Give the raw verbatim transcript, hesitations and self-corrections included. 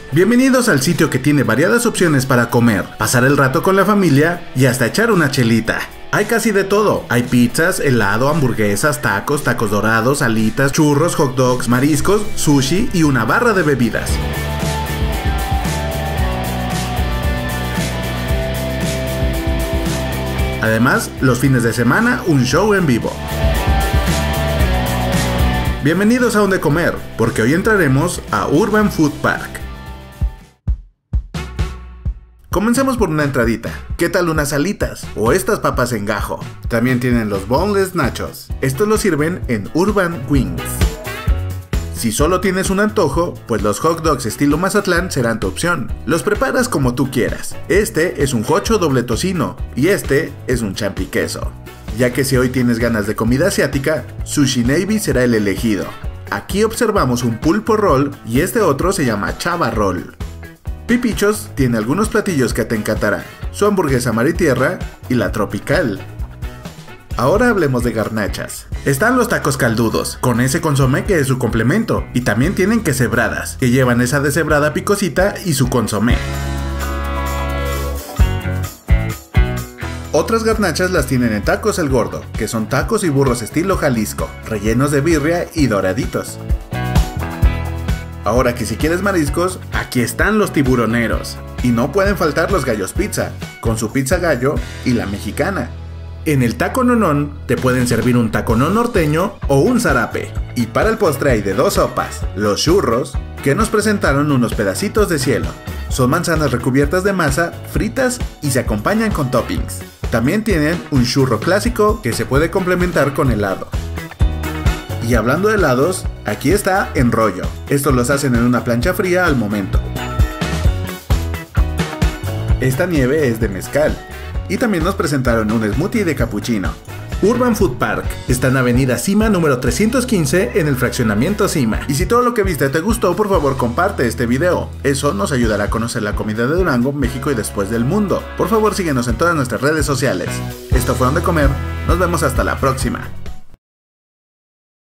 Bienvenidos al sitio que tiene variadas opciones para comer, pasar el rato con la familia y hasta echar una chelita. Hay casi de todo, hay pizzas, helado, hamburguesas, tacos, tacos dorados, alitas, churros, hot dogs, mariscos, sushi y una barra de bebidas. Además, los fines de semana, un show en vivo. Bienvenidos a Donde Comer, porque hoy entraremos a Urban Food Park. Comencemos por una entradita. ¿Qué tal unas alitas? O estas papas en gajo. También tienen los boneless nachos. Estos los sirven en Urban Wings. Si solo tienes un antojo, pues los hot dogs estilo Mazatlán serán tu opción. Los preparas como tú quieras. Este es un jocho doble tocino y este es un champi queso. Ya que si hoy tienes ganas de comida asiática, Sushi Navy será el elegido. Aquí observamos un pulpo roll y este otro se llama chava roll. Pipichos tiene algunos platillos que te encantarán, su hamburguesa mar y tierra y la tropical. Ahora hablemos de garnachas. Están los tacos caldudos, con ese consomé que es su complemento, y también tienen quesebradas, que llevan esa deshebrada picosita y su consomé. Otras garnachas las tienen en Tacos El Gordo, que son tacos y burros estilo Jalisco, rellenos de birria y doraditos. Ahora que si quieres mariscos, aquí están los tiburoneros. Y no pueden faltar los gallos pizza, con su pizza gallo y la mexicana. En el taco nonón te pueden servir un taco non norteño o un zarape. Y para el postre hay de dos sopas, los churros, que nos presentaron unos pedacitos de cielo. Son manzanas recubiertas de masa, fritas y se acompañan con toppings. También tienen un churro clásico que se puede complementar con helado. Y hablando de helados, aquí está Enrollo. Estos los hacen en una plancha fría al momento. Esta nieve es de mezcal. Y también nos presentaron un smoothie de capuchino. Urban Food Park está en Avenida Cima número trescientos quince en el fraccionamiento Cima. Y si todo lo que viste te gustó, por favor comparte este video. Eso nos ayudará a conocer la comida de Durango, México y después del mundo. Por favor síguenos en todas nuestras redes sociales. Esto fue Donde Comer, nos vemos hasta la próxima.